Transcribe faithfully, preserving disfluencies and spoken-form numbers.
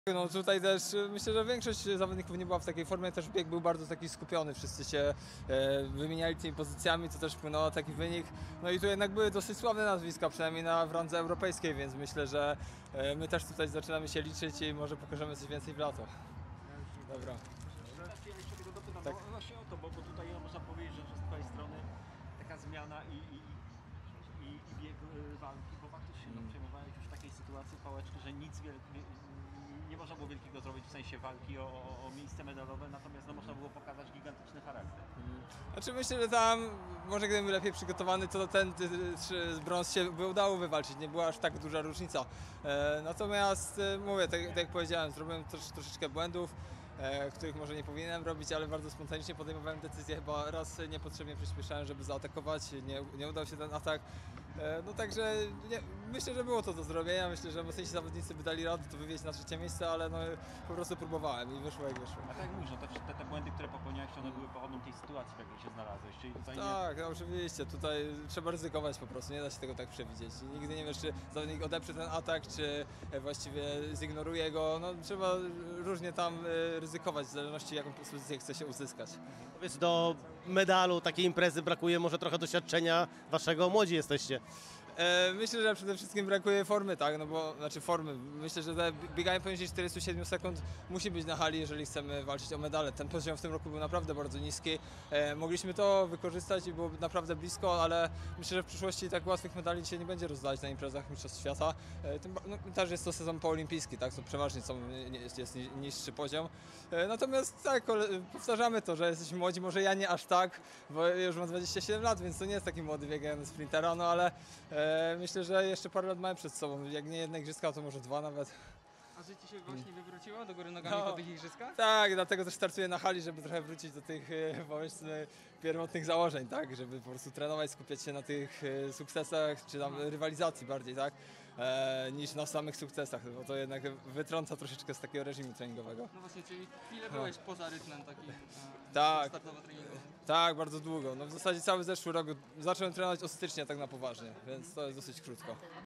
No tutaj też y, myślę, że większość zawodników nie była w takiej formie, też bieg był bardzo taki skupiony, wszyscy się e, wymieniali tymi pozycjami, co też wpłynęło na taki wynik. No i tu jednak były dosyć sławne nazwiska, przynajmniej na w randze europejskiej, więc myślę, że e, my też tutaj zaczynamy się liczyć i może pokażemy coś więcej w lato. Dobra. Ja jeszcze tego dopytam, Tak. no właśnie o to, bo, bo tutaj no, można powiedzieć, że, że z twojej strony taka zmiana i, i, i, i bieg y, walki, bo faktycznie no, przejmowałeś już w takiej sytuacji pałeczki, że nic wielkiego, nie można było wielkiego zrobić w sensie walki o, o, o miejsce medalowe, natomiast no, można było pokazać gigantyczny charakter. Znaczy myślę, że tam może gdybym był lepiej przygotowany, to ten ty- ty- brąz się by udało wywalczyć, nie była aż tak duża różnica. E, natomiast e, mówię, tak, tak jak powiedziałem, zrobiłem trosz, troszeczkę błędów, e, których może nie powinienem robić, ale bardzo spontanicznie podejmowałem decyzję, chyba raz niepotrzebnie przyspieszałem, żeby zaatakować, nie, nie udał się ten atak. E, no także nie, myślę, że było to do zrobienia, myślę, że mocniejsi zawodnicy by dali radę to wywieźć na trzecie miejsce, ale no, po prostu próbowałem i wyszło jak wyszło. A tak jak mówisz, no, te, te, te błędy, które popełniałeś, one były pochodną tej sytuacji, w jakiej się znalazłeś, czyli tutaj nie... Tak, no oczywiście, tutaj trzeba ryzykować po prostu, nie da się tego tak przewidzieć. Nigdy nie wiesz, czy zawodnik odeprze ten atak, czy właściwie zignoruje go, no trzeba różnie tam e, ryzykować, w zależności jaką pozycję chce się uzyskać. Powiedz, do medalu takiej imprezy brakuje może trochę doświadczenia waszego, młodzi jesteście. E, myślę, że przede wszystkim brakuje formy, tak, no bo, znaczy formy, myślę, że te bieganie poniżej czterdziestu siedmiu sekund musi być na hali, jeżeli chcemy walczyć o medale. Ten poziom w tym roku był naprawdę bardzo niski, e, mogliśmy to wykorzystać i było naprawdę blisko, ale myślę, że w przyszłości tak łatwych medali dzisiaj nie będzie rozdać na imprezach Mistrzostw Świata. E, tym, ba- no, też jest to sezon poolimpijski, tak, to przeważnie są, nie- jest, jest ni- niższy poziom. E, natomiast tak, kole- powtarzamy to, że jesteśmy młodzi, może ja nie aż tak, bo już mam dwadzieścia siedem lat, więc to nie jest taki młody biegający sprintera, no ale e, myślę, że jeszcze parę lat mamy przed sobą. Jak nie jedne igrzyska, to może dwa nawet. A życie się właśnie wywróciło do góry nogami No. po tych igrzyskach? Tak, dlatego też startuję na hali, żeby trochę wrócić do tych e, powiedzmy pierwotnych założeń, tak, żeby po prostu trenować, skupiać się na tych e, sukcesach, czy tam rywalizacji bardziej, tak, e, niż na samych sukcesach, bo to jednak wytrąca troszeczkę z takiego reżimu treningowego. No właśnie, czyli chwilę byłeś poza rytmem takim e, Tak. startowo-treningowym. Tak, bardzo długo. No w zasadzie cały zeszły rok zacząłem trenować o stycznia tak na poważnie, więc to jest dosyć krótko.